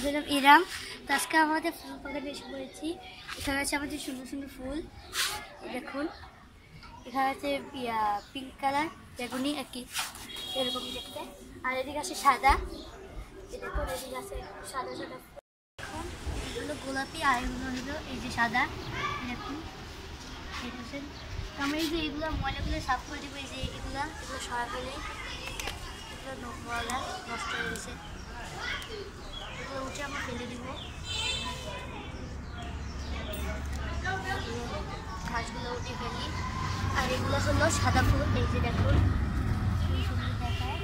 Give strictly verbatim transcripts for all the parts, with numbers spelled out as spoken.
হলাম ইরাম। তো আজকে আমাদের ফুল বাগানে এসে পড়েছি। এখানে আছে আমাদের সুন্দর সুন্দর ফুল, দেখুন। এখানে আছে পিঙ্ক কালার, বেগুনি একই এরকম দেখতে। আর এদিকে আছে সাদা, দেখুন এদিকে আছে সাদা সাদা ফুল। দেখুন এগুলো গোলাপি আর এগুলো হলো এই যে সাদা, দেখুন দেখেছেন। তো আমরা এই যে এগুলো ময়লাগুলো সাফ করে দেবো। এই যে এগুলো এগুলো সরা ফেলে, এগুলো ময়লা নষ্ট হয়ে গেছে, এগুলো উঠে আমরা ফেলে দিব। ঘাসগুলো উঠে ফেলি। আর এগুলো হলো সাদা ফুল, এই যে দেখুন সুন্দর দেখায়।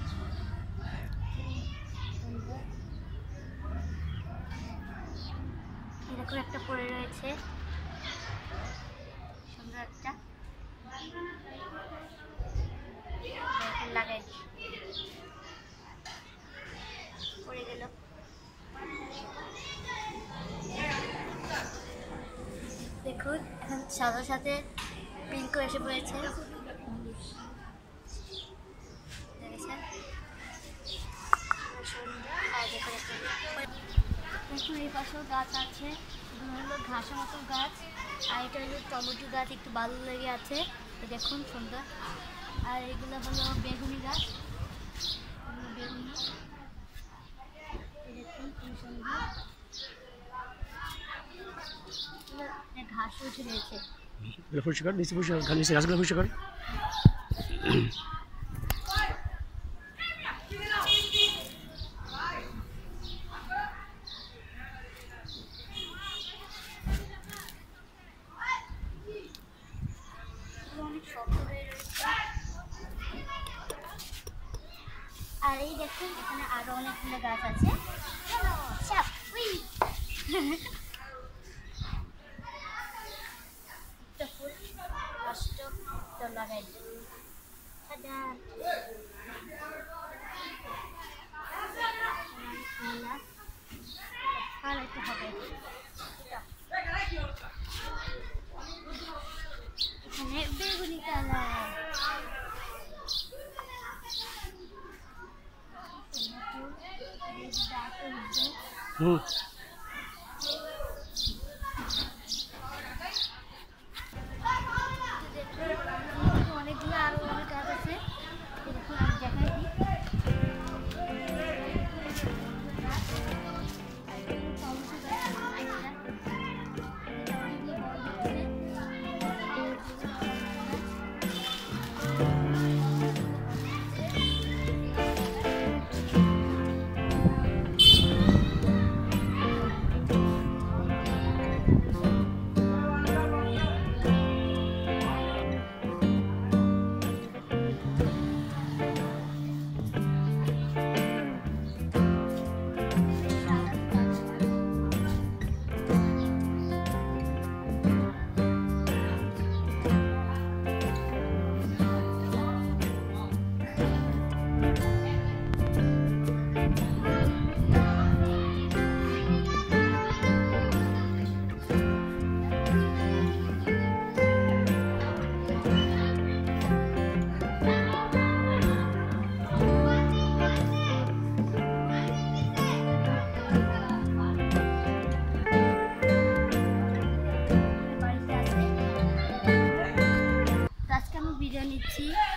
এরকম একটা পড়ে রয়েছে সুন্দর একটা, লাগাই পড়ে গেল। দেখুন এখন সাদার সাথে পিঙ্কও এসে পড়েছে, দেখেছেন। দেখুন এই পাশেও গাছ আছে, এগুলো হলো ঘাসের মতো গাছ। আর এটা হলো টমেটো গাছ, একটু বালু লেগে আছে, দেখুন সুন্দর। আর এগুলো হলো বেগুনি গাছ, বেগুনি দেখুন খুব সুন্দর। ঘাস উঠে রয়েছে, পরিষ্কার নিচে পরিষ্কার, নিচে গাছগুলো পরিষ্কার। অনেক শক্ত হয়ে রয়েছে। আর এই দেখুন এখানে আরো অনেকগুলো গাছ আছে। লাগাই হবে। এখানে বেগুনি কালার, হুম অনেকগুলো আরো অনেক গাছ আছে, দেখুন আমি দেখাই দিই। বিদায় নিচ্ছি।